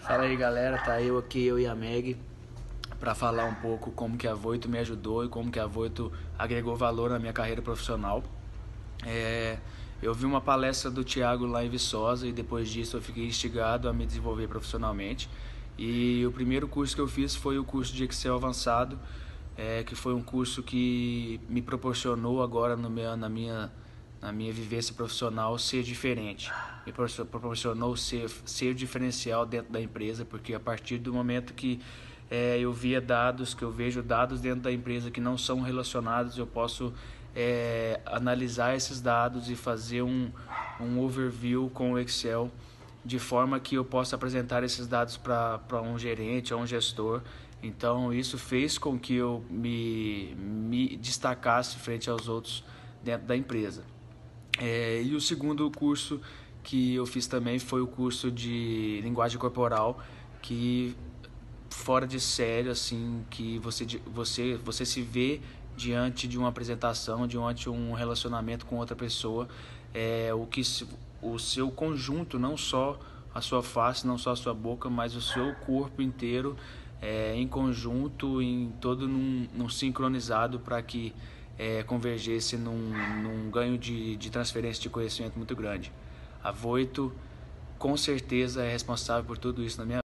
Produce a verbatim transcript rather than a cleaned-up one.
Fala aí, galera, tá eu aqui, eu e a Meg, para falar um pouco como que a Voito me ajudou e como que a Voito agregou valor na minha carreira profissional. É, eu vi uma palestra do Thiago lá em Viçosa e depois disso eu fiquei instigado a me desenvolver profissionalmente. E o primeiro curso que eu fiz foi o curso de Excel avançado, é, que foi um curso que me proporcionou agora no meu, na minha na minha vivência profissional ser diferente, me proporcionou ser, ser diferencial dentro da empresa, porque a partir do momento que é, eu via dados, que eu vejo dados dentro da empresa que não são relacionados, eu posso é, analisar esses dados e fazer um, um overview com o Excel de forma que eu possa apresentar esses dados para um gerente ou um gestor. Então isso fez com que eu me, me destacasse frente aos outros dentro da empresa. É, e o segundo curso que eu fiz também foi o curso de linguagem corporal, que fora de sério, assim, que você, você, você se vê diante de uma apresentação, diante de um relacionamento com outra pessoa, é, o que o seu conjunto, não só a sua face, não só a sua boca, mas o seu corpo inteiro é, em conjunto, em todo num, num sincronizado para que é, convergesse num, num ganho de, de transferência de conhecimento muito grande. A Voito com certeza é responsável por tudo isso na minha